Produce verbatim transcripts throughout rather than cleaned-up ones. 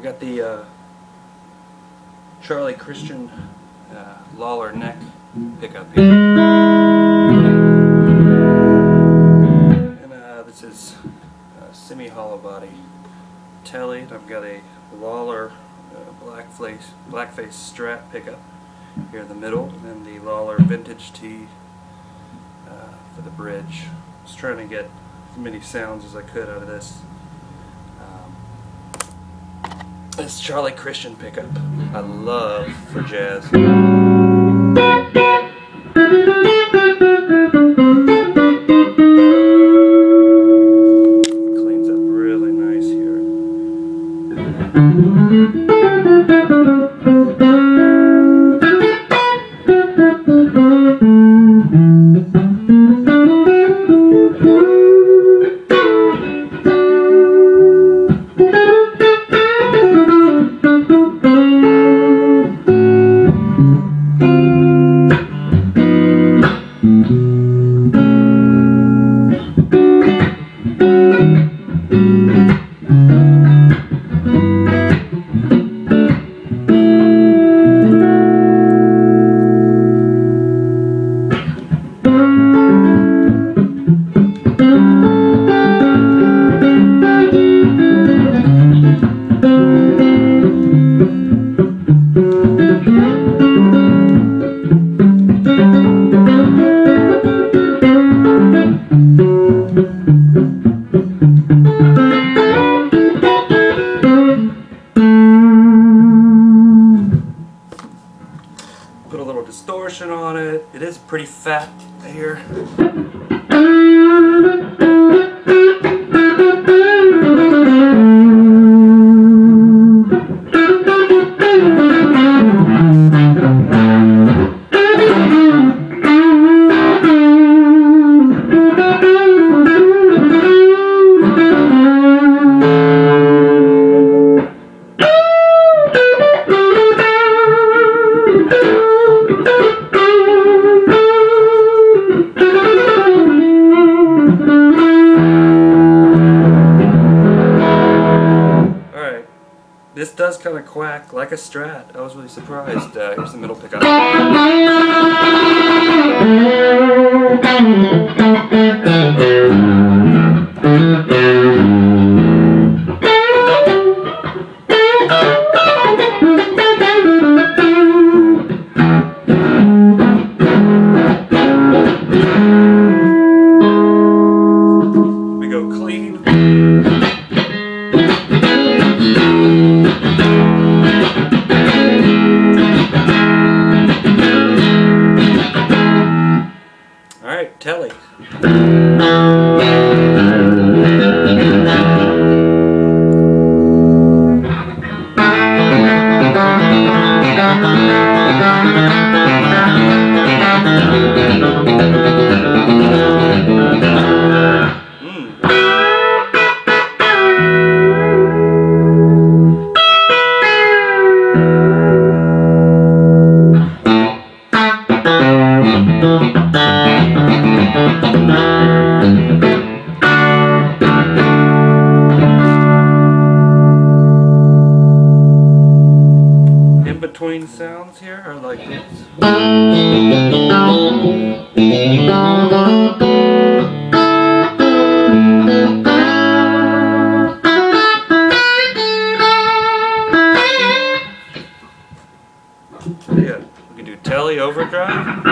got the uh, Charlie Christian uh, Lawler neck pickup here. And uh, this is a semi-hollow body Telly. And I've got a Lawler uh, blackface blackface Strat pickup here in the middle, and then the Lawler Vintage T uh, for the bridge. I was trying to get as many sounds as I could out of this. This Charlie Christian pickup I love for jazz. Cleans up really nice here. Put a little distortion on it. It is pretty fat here. This does kind of quack like a Strat. I was really surprised. Uh, here's the middle pickup. We go clean. Alright, Telly. In between sounds here are like this. Yeah, we can do Telly overdrive.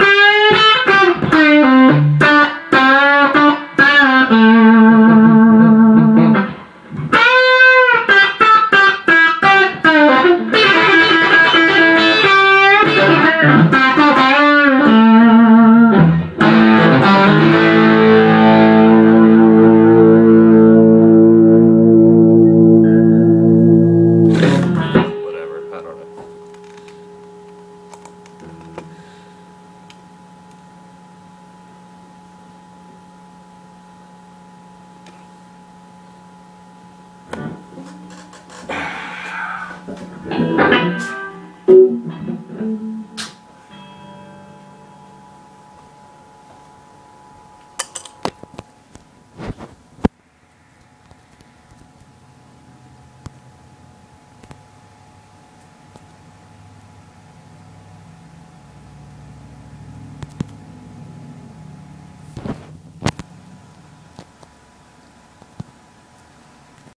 Thank you.